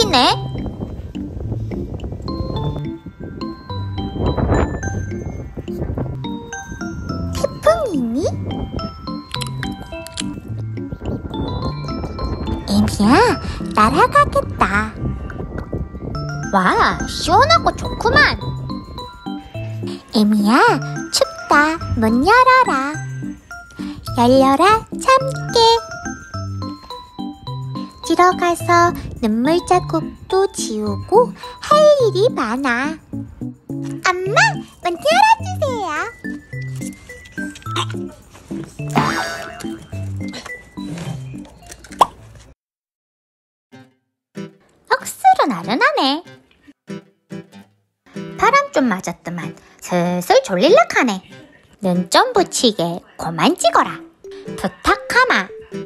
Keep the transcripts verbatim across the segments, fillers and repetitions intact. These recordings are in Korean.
웃기네. 태풍이니? 에미야, 날아가겠다. 와, 시원하고 좋구만. 에미야, 춥다. 문 열어라. 열려라, 참깨. 들어가서 눈물 자국도 지우고 할 일이 많아. 엄마, 문 열어주세요. 억수로 나른하네. 바람 좀 맞았더만 슬슬 졸릴락 하네. 눈 좀 붙이게 고만 찍어라. 부탁하마.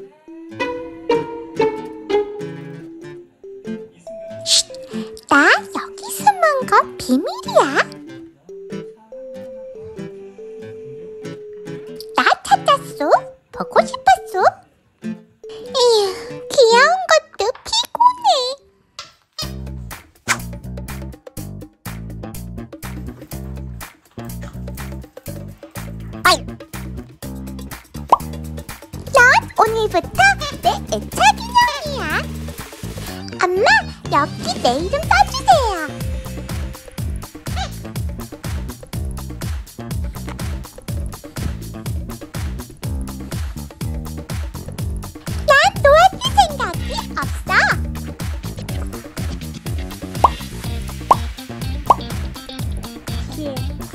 쉿, 나 여기 숨은 거 비밀이야. 나 찾았어. 보고 싶었어. 에휴, 귀여운 것도 피곤해. 넌 오늘부터 내 애착 인형이야. 엄마, 여기 내 이름 써주세요. 난 도와줄 생각이 없어. 예.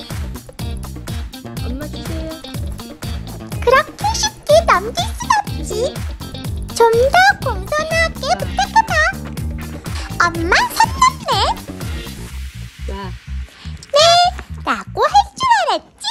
엄마 주세요. 그렇게 쉽게 넘길 순 없지. 좀 더 공손하게 부탁해봐. 엄마, 손 넘네. 와. 네, 라고 할 줄 알았지?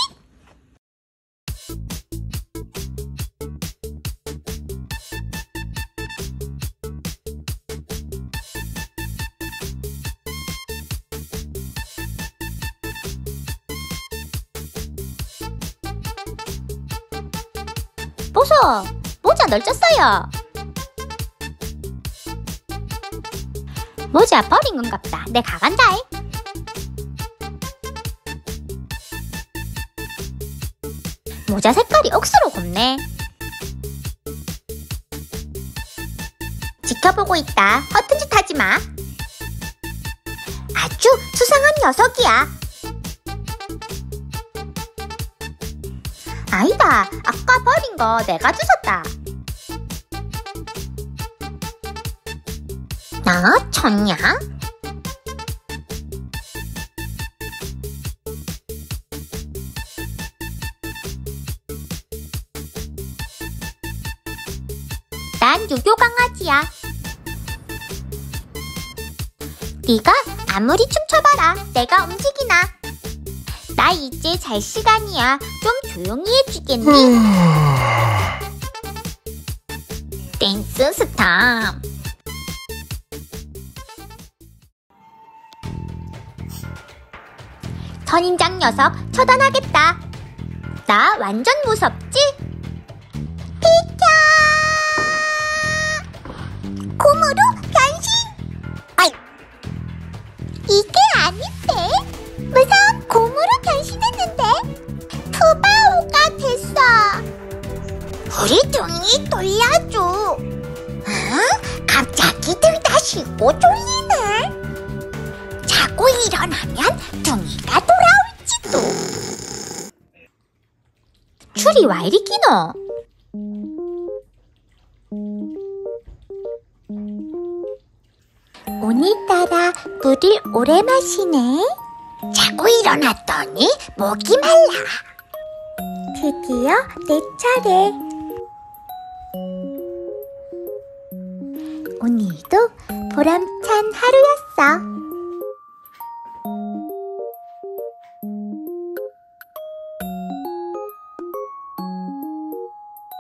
보소, 모자 널쳤어요. 모자 버린 건갑다. 내 가간다. 모자 색깔이 억수로 곱네. 지켜보고 있다. 허튼 짓 하지 마. 아주 수상한 녀석이야. 아니다. 아까 버린 거 내가 주웠다. 나 쳤냐? 난 유교 강아지야. 네가 아무리 춤춰봐라. 내가 움직이나. 나 이제 잘 시간이야. 좀 조용히 해주겠니? 댄스 스탑. 선인장 녀석 처단하겠다. 나 완전 무섭지? 비켜! 곰으로 변신! 아이! 이게 아닌데? 무서운 곰으로 변신했는데? 푸바오가 됐어. 우리 둥이 돌려줘. 어? 갑자기 들다 쉬고 졸리네. 자고 일어나면 둥이가 돌아올지도. 추리 와 이리 끼노? 오늘따라 물을 오래 마시네. 자고 일어났더니 목이 말라. 드디어 내 차례. 오늘도 보람찬 하루였어.